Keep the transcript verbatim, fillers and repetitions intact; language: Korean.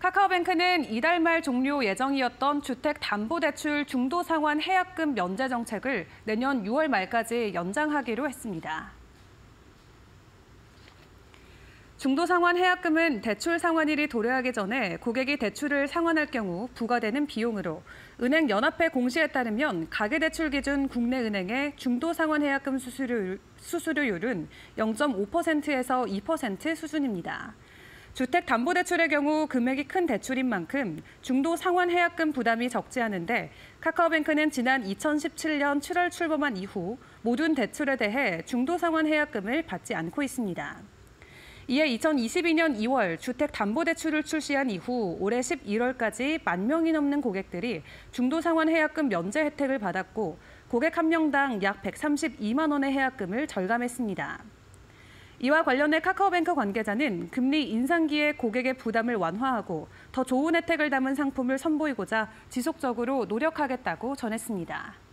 카카오뱅크는 이달 말 종료 예정이었던 주택담보대출 중도상환 해약금 면제 정책을 내년 유월 말까지 연장하기로 했습니다. 중도상환 해약금은 대출 상환일이 도래하기 전에 고객이 대출을 상환할 경우 부과되는 비용으로 은행 연합회 공시에 따르면 가계대출 기준 국내 은행의 중도상환 해약금 수수료, 수수료율은 영 점 오 퍼센트에서 이 퍼센트 수준입니다. 주택담보대출의 경우 금액이 큰 대출인 만큼 중도상환 해약금 부담이 적지 않은데 카카오뱅크는 지난 이천십칠 년 칠월 출범한 이후 모든 대출에 대해 중도상환 해약금을 받지 않고 있습니다. 이에 이천이십이 년 이월 주택담보대출을 출시한 이후 올해 십일월까지 만 명이 넘는 고객들이 중도상환 해약금 면제 혜택을 받았고 고객 한 명당 약 백삼십이만 원의 해약금을 절감했습니다. 이와 관련해 카카오뱅크 관계자는 금리 인상기에 고객의 부담을 완화하고 더 좋은 혜택을 담은 상품을 선보이고자 지속적으로 노력하겠다고 전했습니다.